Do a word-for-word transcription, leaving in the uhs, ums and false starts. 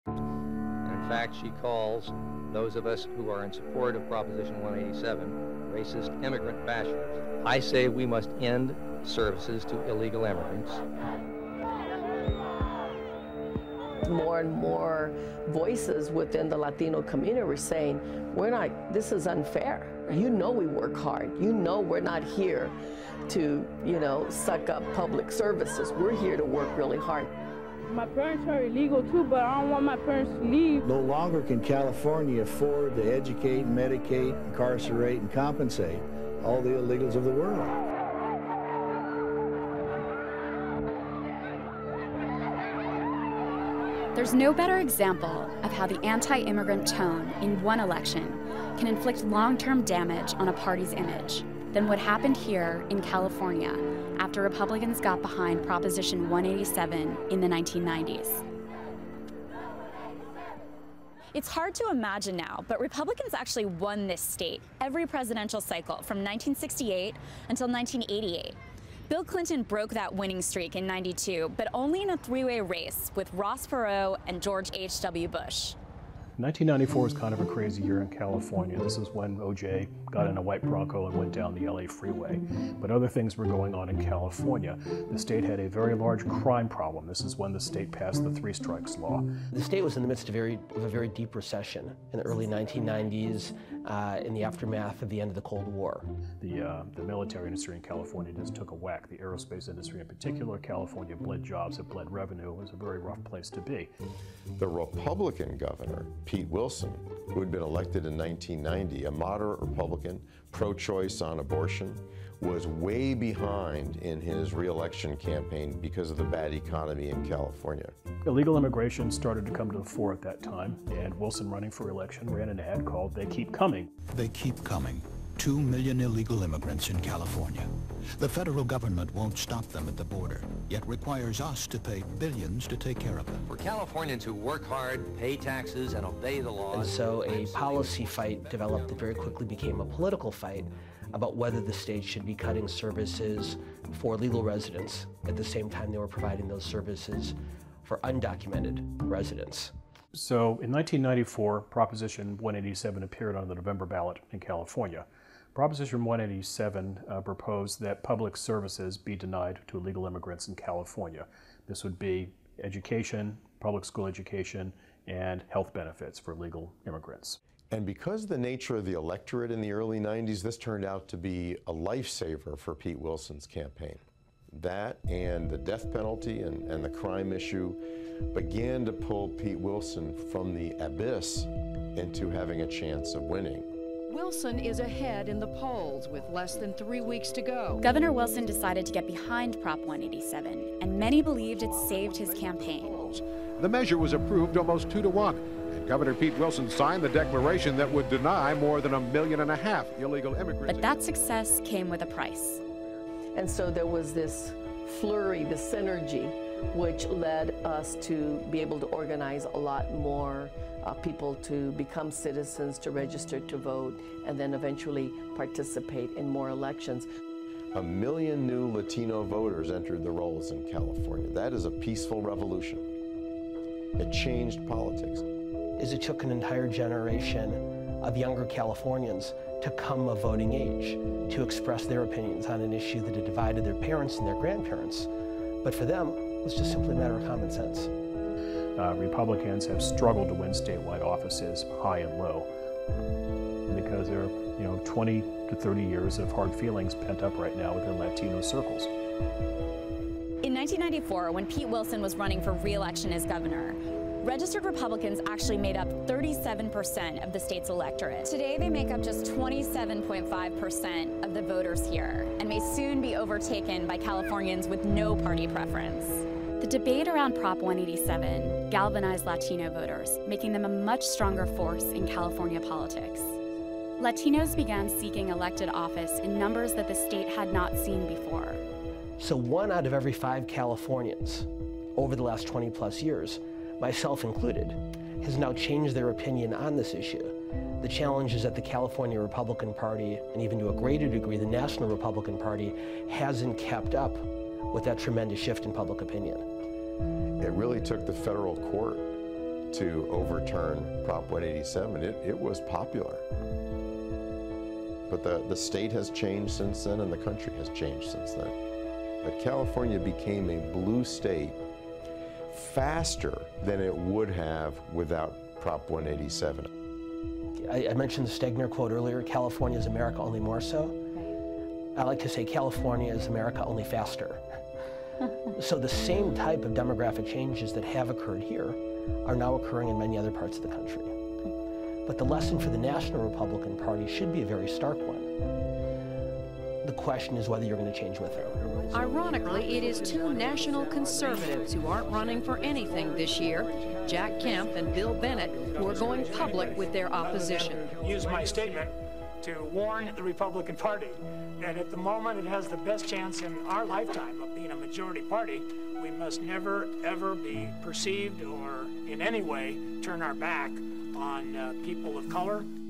And in fact, she calls those of us who are in support of Proposition one eighty-seven racist immigrant bashers. I say we must end services to illegal immigrants. More and more voices within the Latino community were saying, we're not, this is unfair. You know we work hard. You know we're not here to, you know, suck up public services. We're here to work really hard. My parents are illegal too, but I don't want my parents to leave. No longer can California afford to educate, medicate, incarcerate, and compensate all the illegals of the world. There's no better example of how the anti-immigrant tone in one election can inflict long-term damage on a party's image than what happened here in California after Republicans got behind Proposition one eighty-seven in the nineteen nineties. It's hard to imagine now, but Republicans actually won this state every presidential cycle from nineteen sixty-eight until nineteen eighty-eight. Bill Clinton broke that winning streak in ninety-two, but only in a three-way race with Ross Perot and George H W Bush. nineteen ninety-four is kind of a crazy year in California. This is when O J got in a white Bronco and went down the L A freeway. But other things were going on in California. The state had a very large crime problem. This is when the state passed the three strikes law. The state was in the midst of, very, of a very deep recession in the early nineteen nineties, uh, in the aftermath of the end of the Cold War. The, uh, the military industry in California just took a whack. The aerospace industry in particular, California bled jobs, it bled revenue. It was a very rough place to be. The Republican governor, Pete Wilson, who had been elected in nineteen ninety, a moderate Republican, pro-choice on abortion, was way behind in his re-election campaign because of the bad economy in California. Illegal immigration started to come to the fore at that time, and Wilson, running for election, ran an ad called "They Keep Coming." They keep coming. Two million illegal immigrants in California. The federal government won't stop them at the border, yet requires us to pay billions to take care of them. For Californians who work hard, pay taxes, and obey the law. And so a policy fight developed that very quickly became a political fight about whether the state should be cutting services for legal residents at the same time they were providing those services for undocumented residents. So in nineteen ninety-four, Proposition one eighty-seven appeared on the November ballot in California. Proposition one eighty-seven uh, proposed that public services be denied to illegal immigrants in California. This would be education, public school education, and health benefits for legal immigrants. And because of the nature of the electorate in the early nineties, this turned out to be a lifesaver for Pete Wilson's campaign. That and the death penalty and, and the crime issue began to pull Pete Wilson from the abyss into having a chance of winning. Wilson is ahead in the polls with less than three weeks to go. Governor Wilson decided to get behind Prop one eighty-seven, and many believed it saved his campaign. The measure was approved almost two to one, and Governor Pete Wilson signed the declaration that would deny more than a million and a half illegal immigrants. But that success came with a price. And so there was this flurry, this synergy, which led us to be able to organize a lot more uh, people to become citizens, to register to vote, and then eventually participate in more elections. A million new Latino voters entered the rolls in California. That is a peaceful revolution. It changed politics. Is it took an entire generation of younger Californians to come of voting age, to express their opinions on an issue that had divided their parents and their grandparents. But for them, it's just simply a matter of common sense. Uh, Republicans have struggled to win statewide offices, high and low, because there are, you know, twenty to thirty years of hard feelings pent up right now within Latino circles. In nineteen ninety-four, when Pete Wilson was running for re-election as governor, registered Republicans actually made up thirty-seven percent of the state's electorate. Today, they make up just twenty-seven point five percent of the voters here, and may soon be overtaken by Californians with no party preference. The debate around Prop one eighty-seven galvanized Latino voters, making them a much stronger force in California politics. Latinos began seeking elected office in numbers that the state had not seen before. So one out of every five Californians over the last twenty plus years, myself included, has now changed their opinion on this issue. The challenge is that the California Republican Party, and even to a greater degree the National Republican Party, hasn't kept up with that tremendous shift in public opinion. It really took the federal court to overturn Prop one eighty-seven. It, it was popular. But the, the state has changed since then, and the country has changed since then. But California became a blue state faster than it would have without Prop one eighty-seven. I, I mentioned the Stegner quote earlier, California is America, only more so. I like to say California is America, only faster. So the same type of demographic changes that have occurred here are now occurring in many other parts of the country. But the lesson for the National Republican Party should be a very stark one. The question is whether you're going to change with it. Ironically, it is two national conservatives who aren't running for anything this year, Jack Kemp and Bill Bennett, who are going public with their opposition. Use my statement to warn the Republican Party that at the moment it has the best chance in our lifetime of being a majority party. We must never, ever be perceived or in any way turn our back on uh, people of color.